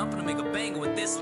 I'm finna make a banger with this.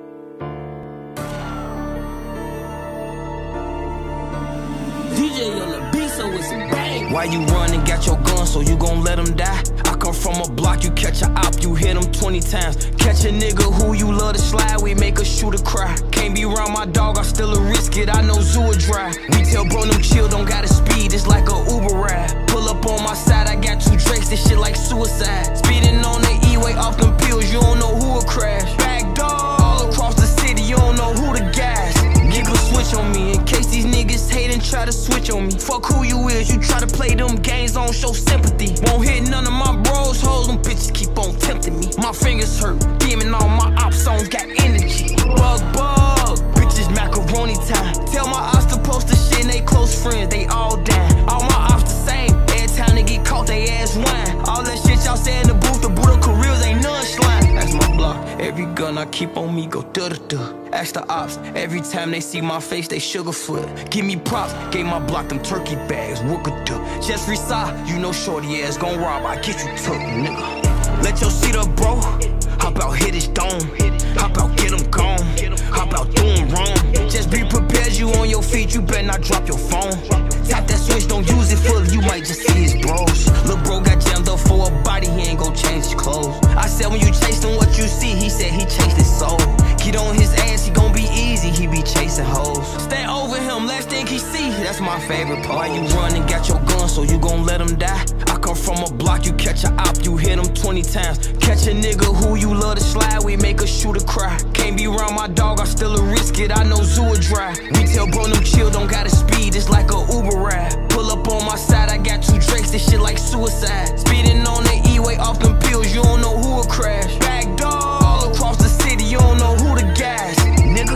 DJ on the beat, so it's a bang. Why you running, got your gun, so you gon' let him die? I come from a block, you catch a op, you hit him 20 times. Catch a nigga who you love to slide, we make a shooter cry. Can't be around my dog, I still a risk it, I know Zoo will drive. We tell bro them chill, don't gotta speed, it's like a Uber ride. Pull up on my side, I got 2 Drakes, this shit like suicide. Speeding on the E-way off them pills, you don't know who will crash. Back dog, all across the city, you don't know who to gas. Niggas switch on me, in case these niggas hate and try to switch on me. Fuck who you is, you try to play them games, don't show sympathy. Won't hit none of my bros, hoes, them bitches keep on tempting me. My fingers hurt, demon all my op songs got energy. Bug, bitches macaroni time. Tell my ops to post the shit and they close friends, they all down. All my ops the same, every time they get caught, they ass whine. All that shit y'all say in the booth, the Buddha careers ain't none slime. That's my block, every gun I keep on me go da-da-da. Ask the ops, every time they see my face, they sugarfoot. Give me props, gave my block them turkey bags, wookada. Just reside, you know shorty ass gon' rob, I get you took, nigga. Let your seat up, bro. Hop out, hit his dome. Hop out, get him gone. Hop out, do him wrong. Just be prepared, you on your feet, you better not drop your phone. Tap that switch, don't use it fully, you might just see his bros. Lil' bro got jammed up for a body, he ain't gon' change his clothes. I said when you chasing what you see, he said he chased his soul. Get on his ass, he gon' be easy, he be chasing hoes. Stay over him, last thing he see, that's my favorite part. Why you running, got your gun, so you gon' let him die? I come from a block, you catch a op, you hit him 20 times. Catch a nigga who you love to slide, we make a shooter cry. Can't be around my dog, I still a risk it, I know Zoo will drive. We tell bro them chill, don't gotta speed, it's like a Uber ride. Pull up on my side, I got 2 Drakes, this shit like suicide. Speeding on the E-way off them pills, you don't know who will crash. Back dog, all across the city, you don't know who to gas, nigga.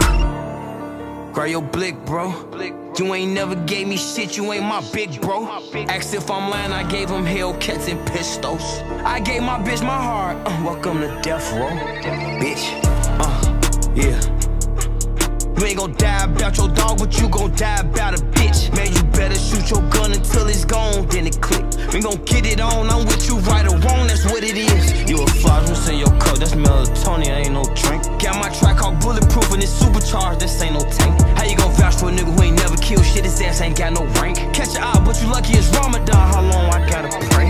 Grab your blick, bro. You ain't never gave me shit, you ain't my big bro. Ask if I'm lying, I gave him Hellcats and pistols. I gave my bitch my heart, welcome to death row, bitch, yeah. You ain't gon' die about your dog, but you gon' die about a bitch. Man, you better shoot your gun until it's gone, then it click. We gon' get it on, I'm with you right or wrong, that's what it is. You a phosphorus in your cup, that's melatonin, ain't no drink. Got my track called bulletproof and it's supercharged, this ain't no tank. How you gon' vouch for a nigga who ain't never killed shit, his ass ain't got no rank. Catch your eye, but you lucky it's Ramadan, how long I gotta pray?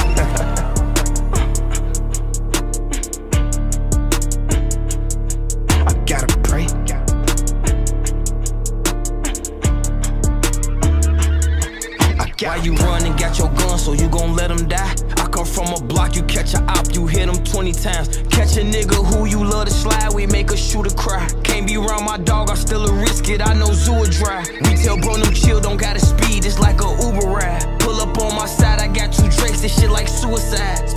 I gotta pray. Why you running, got your gun, so you gon' let him die? I come from a block, you catch a op, you hit him 20 times. Catch a nigga who you love to slide, we make a shooter cry. Can't be around my dog, I still a risk it, I know Zoo will drive. We tell bro them chill, don't gotta speed, it's like a Uber ride. Pull up on my side, I got 2 Drakes, this shit like suicide.